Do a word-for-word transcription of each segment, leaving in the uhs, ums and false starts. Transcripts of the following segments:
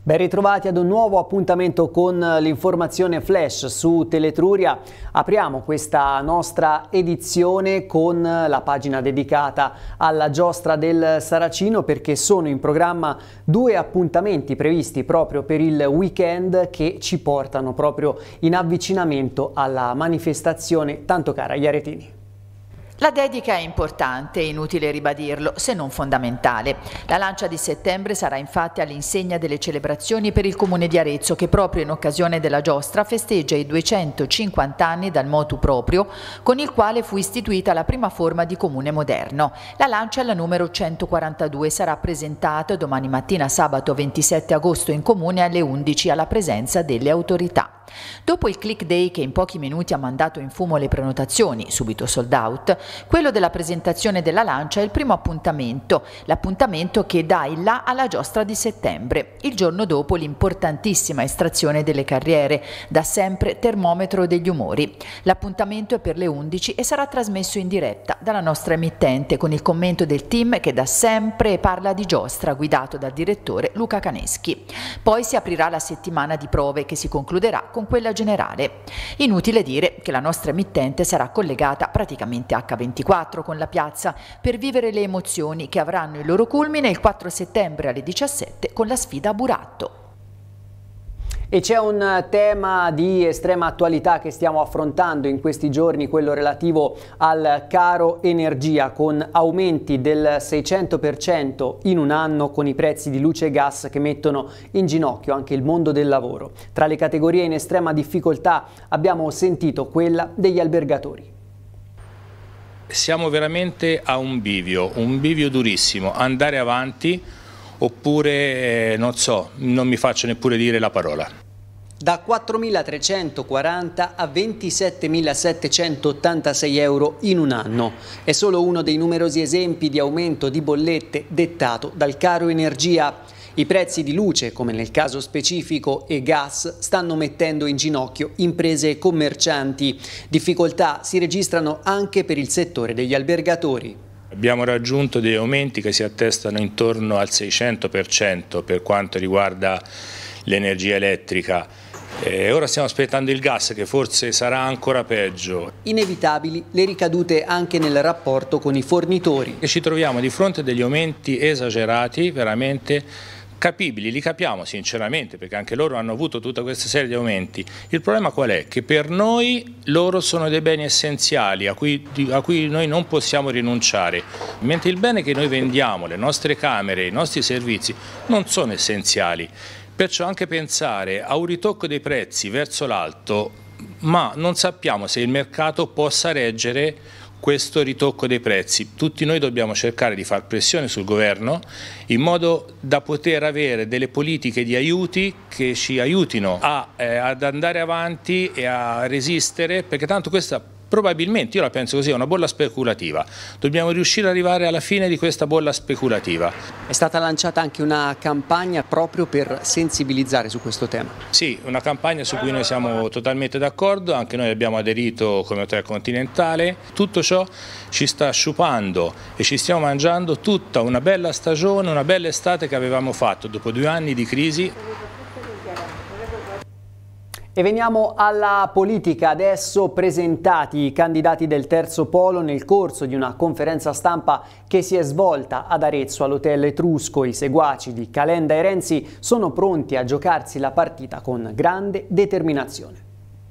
Ben ritrovati ad un nuovo appuntamento con l'informazione flash su Teletruria. Apriamo questa nostra edizione con la pagina dedicata alla giostra del Saracino, perché sono in programma due appuntamenti previsti proprio per il weekend che ci portano proprio in avvicinamento alla manifestazione tanto cara agli aretini. La dedica è importante, è inutile ribadirlo, se non fondamentale. La lancia di settembre sarà infatti all'insegna delle celebrazioni per il Comune di Arezzo, che proprio in occasione della giostra festeggia i duecentocinquanta anni dal motu proprio, con il quale fu istituita la prima forma di comune moderno. La lancia è la numero centoquarantadue, sarà presentata domani mattina sabato ventisette agosto in comune alle undici alla presenza delle autorità. Dopo il Click Day, che in pochi minuti ha mandato in fumo le prenotazioni, subito sold out, quello della presentazione della lancia è il primo appuntamento, l'appuntamento che dà il là alla giostra di settembre. Il giorno dopo l'importantissima estrazione delle carriere, da sempre termometro degli umori. L'appuntamento è per le undici e sarà trasmesso in diretta dalla nostra emittente con il commento del team che da sempre parla di giostra, guidato dal direttore Luca Caneschi. Poi si aprirà la settimana di prove che si concluderà con quella generale. Inutile dire che la nostra emittente sarà collegata praticamente acca ventiquattro con la piazza per vivere le emozioni che avranno il loro culmine il quattro settembre alle diciassette con la sfida a Buratto. E c'è un tema di estrema attualità che stiamo affrontando in questi giorni, quello relativo al caro energia, con aumenti del seicento per cento in un anno, con i prezzi di luce e gas che mettono in ginocchio anche il mondo del lavoro. Tra le categorie in estrema difficoltà abbiamo sentito quella degli albergatori. Siamo veramente a un bivio, un bivio durissimo, andare avanti oppure, eh, non so, non mi faccio neppure dire la parola. Da quattromilatrecentoquaranta a ventisettemilasettecentottantasei euro in un anno. È solo uno dei numerosi esempi di aumento di bollette dettato dal caro energia. I prezzi di luce, come nel caso specifico, e gas stanno mettendo in ginocchio imprese e commercianti. Difficoltà si registrano anche per il settore degli albergatori. Abbiamo raggiunto dei aumenti che si attestano intorno al seicento per cento per quanto riguarda l'energia elettrica. E ora stiamo aspettando il gas, che forse sarà ancora peggio. Inevitabili le ricadute anche nel rapporto con i fornitori. E ci troviamo di fronte a degli aumenti esagerati, veramente capibili, li capiamo sinceramente, perché anche loro hanno avuto tutta questa serie di aumenti. Il problema qual è? Che per noi loro sono dei beni essenziali a cui, a cui noi non possiamo rinunciare, mentre il bene che noi vendiamo, le nostre camere, i nostri servizi, non sono essenziali. Perciò anche pensare a un ritocco dei prezzi verso l'alto, ma non sappiamo se il mercato possa reggere questo ritocco dei prezzi. Tutti noi dobbiamo cercare di far pressione sul governo in modo da poter avere delle politiche di aiuti che ci aiutino a, eh, ad andare avanti e a resistere, perché tanto questa probabilmente, io la penso così, è una bolla speculativa. Dobbiamo riuscire ad arrivare alla fine di questa bolla speculativa. È stata lanciata anche una campagna proprio per sensibilizzare su questo tema. Sì, una campagna su cui noi siamo totalmente d'accordo, anche noi abbiamo aderito come Hotel Continentale. Tutto ciò ci sta sciupando e ci stiamo mangiando tutta una bella stagione, una bella estate che avevamo fatto dopo due anni di crisi. E veniamo alla politica. Adesso presentati i candidati del terzo polo nel corso di una conferenza stampa che si è svolta ad Arezzo all'Hotel Etrusco. I seguaci di Calenda e Renzi sono pronti a giocarsi la partita con grande determinazione.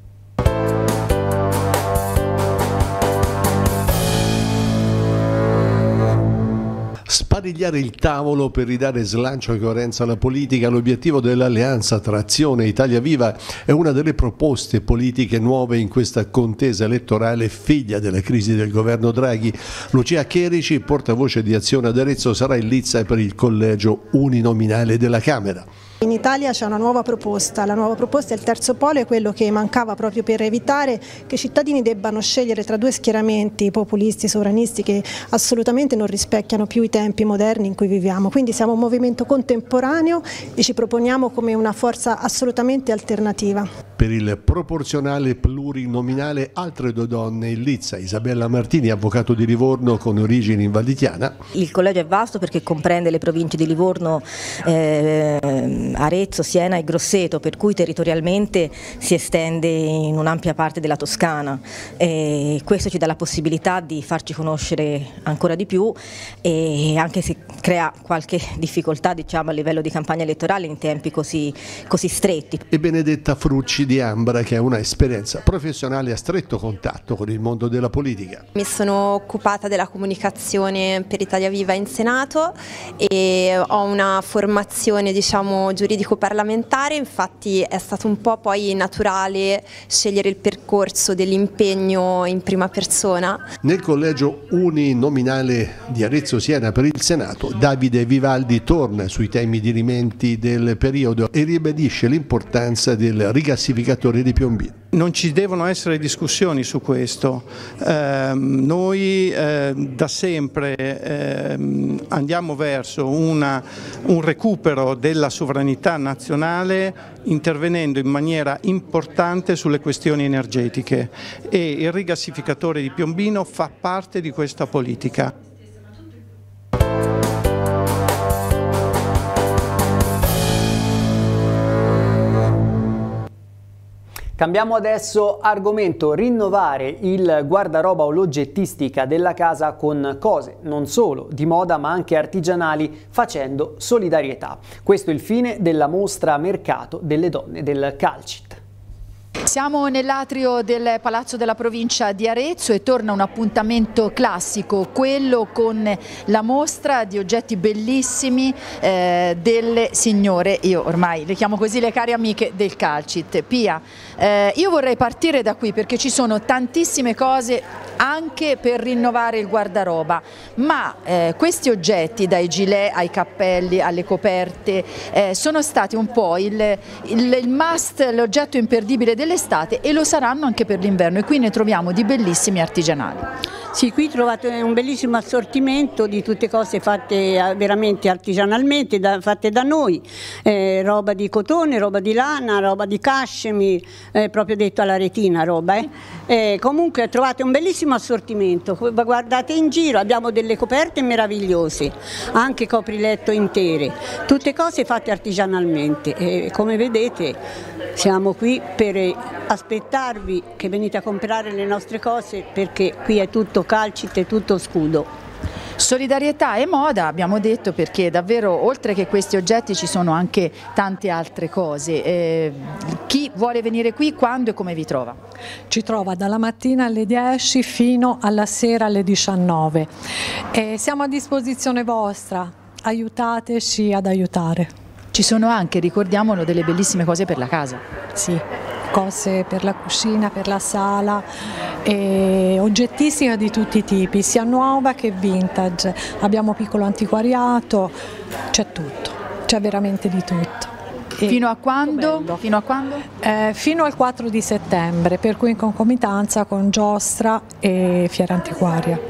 Sparigliare il tavolo per ridare slancio e coerenza alla politica. L'obiettivo dell'alleanza tra Azione e Italia Viva è una delle proposte politiche nuove in questa contesa elettorale figlia della crisi del governo Draghi. Lucia Cherici, portavoce di Azione ad Arezzo, sarà in lizza per il collegio uninominale della Camera. In Italia c'è una nuova proposta, la nuova proposta è il terzo polo, è quello che mancava proprio per evitare che i cittadini debbano scegliere tra due schieramenti populisti, sovranisti, che assolutamente non rispecchiano più i tempi moderni in cui viviamo. Quindi siamo un movimento contemporaneo e ci proponiamo come una forza assolutamente alternativa. Per il proporzionale plurinominale altre due donne in lizza, Isabella Martini, avvocato di Livorno con origini in Val di Chiana. Il collegio è vasto perché comprende le province di Livorno, eh, Arezzo, Siena e Grosseto, per cui territorialmente si estende in un'ampia parte della Toscana. E questo ci dà la possibilità di farci conoscere ancora di più, e anche se crea qualche difficoltà, diciamo, a livello di campagna elettorale in tempi così, così stretti. E Benedetta Frucci di Ambra, che ha una esperienza professionale a stretto contatto con il mondo della politica. Mi sono occupata della comunicazione per Italia Viva in Senato e ho una formazione, diciamo, giuridico-parlamentare, infatti è stato un po' poi naturale scegliere il percorso dell'impegno in prima persona. Nel collegio uninominale di Arezzo Siena per il Senato, Davide Vivaldi torna sui temi dirimenti del periodo e ribadisce l'importanza del rigassificatore di Piombino. Non ci devono essere discussioni su questo. Eh, noi eh, da sempre eh, andiamo verso una, un recupero della sovranità nazionale, intervenendo in maniera importante sulle questioni energetiche, e il rigassificatore di Piombino fa parte di questa politica. Cambiamo adesso argomento: rinnovare il guardaroba o l'oggettistica della casa con cose non solo di moda ma anche artigianali, facendo solidarietà. Questo è il fine della mostra Mercato delle Donne del Calcit. Siamo nell'atrio del Palazzo della Provincia di Arezzo e torna un appuntamento classico, quello con la mostra di oggetti bellissimi eh, delle signore, io ormai le chiamo così, le care amiche del Calcit. Pia, eh, io vorrei partire da qui perché ci sono tantissime cose anche per rinnovare il guardaroba, ma eh, questi oggetti, dai gilet ai cappelli alle coperte, eh, sono stati un po' il, il, il must, l'oggetto imperdibile dell'estate, e lo saranno anche per l'inverno, e qui ne troviamo di bellissimi artigianali. Sì, qui trovate un bellissimo assortimento di tutte cose fatte veramente artigianalmente, da, fatte da noi, eh, roba di cotone, roba di lana, roba di cashmere, eh, proprio detto alla retina roba. Eh. Eh, comunque trovate un bellissimo assortimento, guardate in giro, abbiamo delle coperte meravigliose, anche copriletto intere, tutte cose fatte artigianalmente, e come vedete siamo qui per aspettarvi che venite a comprare le nostre cose, perché qui è tutto Calcit, è tutto scudo. Solidarietà e moda abbiamo detto, perché davvero oltre che questi oggetti ci sono anche tante altre cose. Eh, chi vuole venire qui, quando e come vi trova? Ci trova dalla mattina alle dieci fino alla sera alle diciannove. Eh, siamo a disposizione vostra, aiutateci ad aiutare. Ci sono anche, ricordiamolo, delle bellissime cose per la casa. Sì, cose per la cucina, per la sala, e oggettistica di tutti i tipi, sia nuova che vintage. Abbiamo piccolo antiquariato, c'è tutto, c'è veramente di tutto. E fino a quando? Fino a quando? Eh, fino al quattro di settembre, per cui in concomitanza con giostra e fiera antiquaria.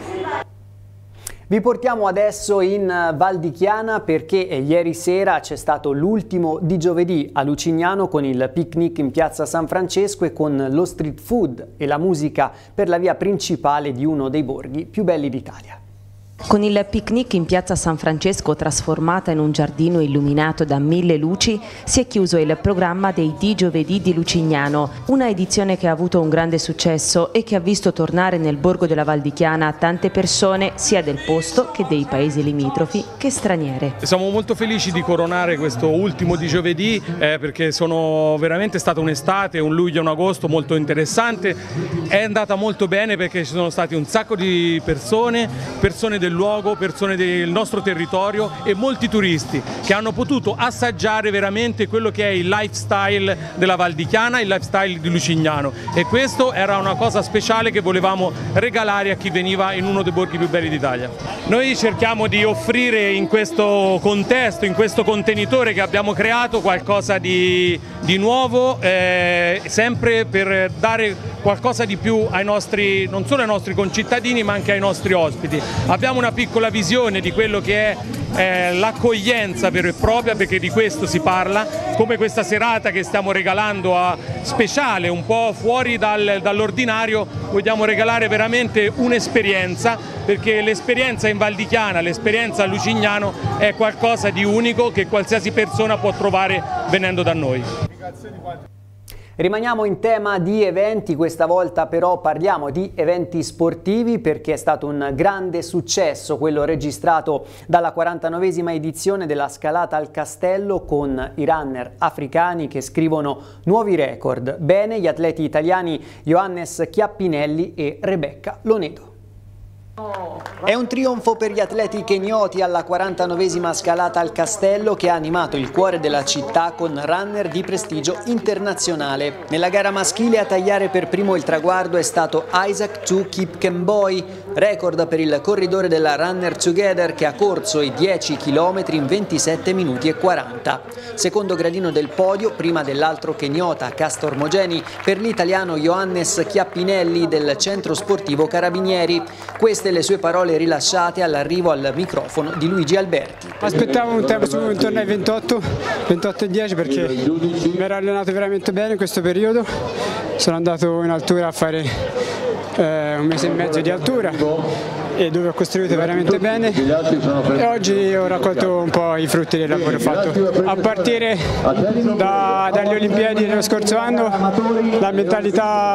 Vi portiamo adesso in Val di Chiana perché ieri sera c'è stato l'ultimo di giovedì a Lucignano, con il picnic in piazza San Francesco e con lo street food e la musica per la via principale di uno dei borghi più belli d'Italia. Con il picnic in piazza San Francesco, trasformata in un giardino illuminato da mille luci, si è chiuso il programma dei Di Giovedì di Lucignano, una edizione che ha avuto un grande successo e che ha visto tornare nel borgo della Val di Chiana tante persone sia del posto che dei paesi limitrofi che straniere. Siamo molto felici di coronare questo ultimo Di Giovedì eh, perché sono veramente stata un'estate, un luglio e un agosto molto interessante. È andata molto bene perché ci sono stati un sacco di persone, persone del luogo, persone del nostro territorio e molti turisti che hanno potuto assaggiare veramente quello che è il lifestyle della Val di Chiana, il lifestyle di Lucignano, e questo era una cosa speciale che volevamo regalare a chi veniva in uno dei borghi più belli d'Italia. Noi cerchiamo di offrire in questo contesto, in questo contenitore che abbiamo creato, qualcosa di, di nuovo, eh, sempre per dare qualcosa di più ai nostri, non solo ai nostri concittadini ma anche ai nostri ospiti. Abbiamo una piccola visione di quello che è eh, l'accoglienza vera e propria, perché di questo si parla, come questa serata che stiamo regalando a speciale, un po' fuori dal, dall'ordinario, vogliamo regalare veramente un'esperienza, perché l'esperienza in Val di Chiana, l'esperienza a Lucignano è qualcosa di unico che qualsiasi persona può trovare venendo da noi. Rimaniamo in tema di eventi, questa volta però parliamo di eventi sportivi, perché è stato un grande successo quello registrato dalla quarantanovesima edizione della Scalata al Castello, con i runner africani che scrivono nuovi record. Bene gli atleti italiani Johannes Chiappinelli e Rebecca Lonedo. È un trionfo per gli atleti kenyoti alla quarantanovesima Scalata al Castello, che ha animato il cuore della città con runner di prestigio internazionale. Nella gara maschile a tagliare per primo il traguardo è stato Isaac Tu Kipkemboi, record per il corridore della Runner Together, che ha corso i dieci chilometri in ventisette minuti e quaranta. Secondo gradino del podio, prima dell'altro kenyota Castor Mogeni, per l'italiano Johannes Chiappinelli del centro sportivo Carabinieri. Queste le sue parole rilasciate all'arrivo al microfono di Luigi Alberti. Aspettavo un tempo intorno ai ventotto, ventotto e dieci, perché mi ero allenato veramente bene in questo periodo. Sono andato in altura a fare eh, un mese e mezzo di altura, e dove ho costruito veramente bene, e oggi ho raccolto un po' i frutti del lavoro fatto. A partire da, dalle Olimpiadi dello scorso anno, la mentalità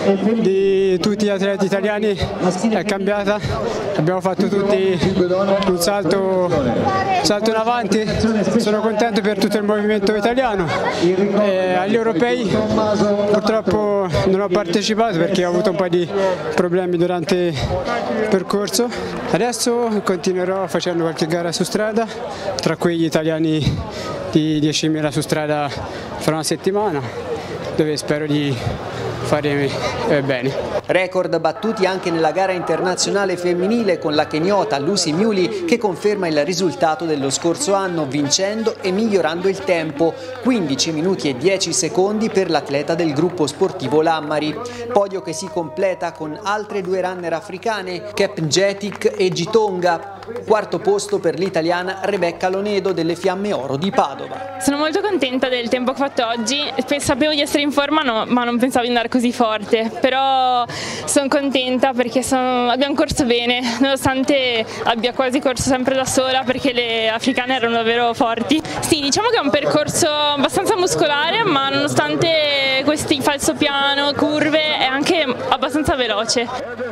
di tutti gli atleti italiani è cambiata, abbiamo fatto tutti un salto, un salto in avanti. Sono contento per tutto il movimento italiano. E agli europei purtroppo non ho partecipato perché ho avuto un po' di problemi durante il percorso. Adesso continuerò facendo qualche gara su strada, tra cui gli italiani di diecimila su strada fra una settimana, dove spero di fare eh, bene. Record battuti anche nella gara internazionale femminile, con la kenyota Lucy Muley che conferma il risultato dello scorso anno, vincendo e migliorando il tempo, quindici minuti e dieci secondi per l'atleta del gruppo sportivo Lammari. Podio che si completa con altre due runner africane, Kepngetic e Gitonga. Quarto posto per l'italiana Rebecca Lonedo delle Fiamme Oro di Padova. Sono molto contenta del tempo che ho fatto oggi, sapevo di essere in forma no, ma non pensavo di andare così forte, però sono contenta perché sono, abbiamo corso bene, nonostante abbia quasi corso sempre da sola, perché le africane erano davvero forti. Sì, diciamo che è un percorso abbastanza muscolare, ma nonostante questi falsopiano, curve, è anche abbastanza veloce.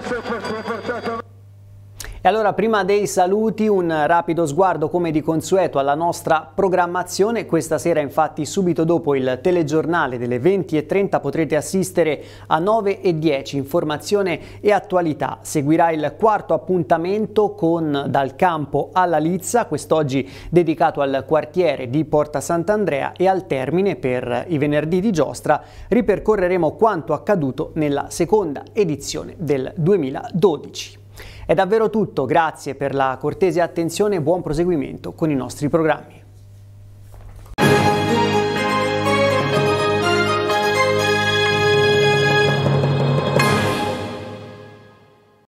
E allora, prima dei saluti, un rapido sguardo come di consueto alla nostra programmazione. Questa sera infatti, subito dopo il telegiornale delle venti e trenta, potrete assistere a nove e dieci, informazione e attualità. Seguirà il quarto appuntamento con Dal Campo alla Lizza, quest'oggi dedicato al quartiere di Porta Sant'Andrea, e al termine, per i venerdì di giostra, ripercorreremo quanto accaduto nella seconda edizione del duemiladodici. È davvero tutto, grazie per la cortese attenzione e buon proseguimento con i nostri programmi.